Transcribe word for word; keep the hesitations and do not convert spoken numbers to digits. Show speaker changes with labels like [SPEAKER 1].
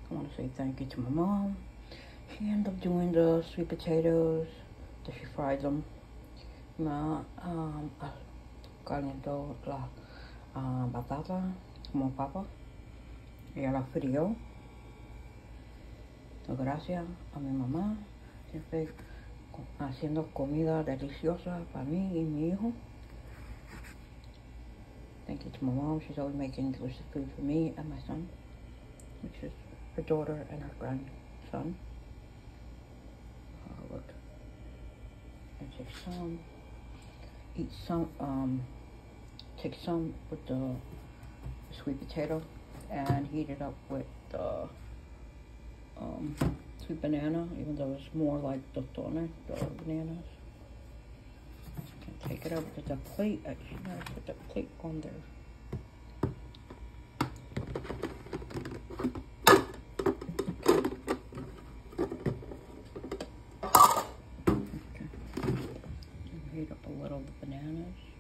[SPEAKER 1] I want to say thank you to my mom. She ended up doing the sweet potatoes, that she fried them. Ma, um, calientó la uh, batata como papa. Ella la frió. Gracias a mi mamá, siempre haciendo comida deliciosa para mí y mi hijo. Thank you to my mom. She's always making delicious food for me and my son, which is her daughter and her grandson. Uh, look, and take some, eat some, um, take some with the sweet potato and heat it up with the um, sweet banana, even though it's more like tostones, the bananas. Take it up with the plate. Actually, no, put the plate on there. Okay. Heat up a little of the bananas.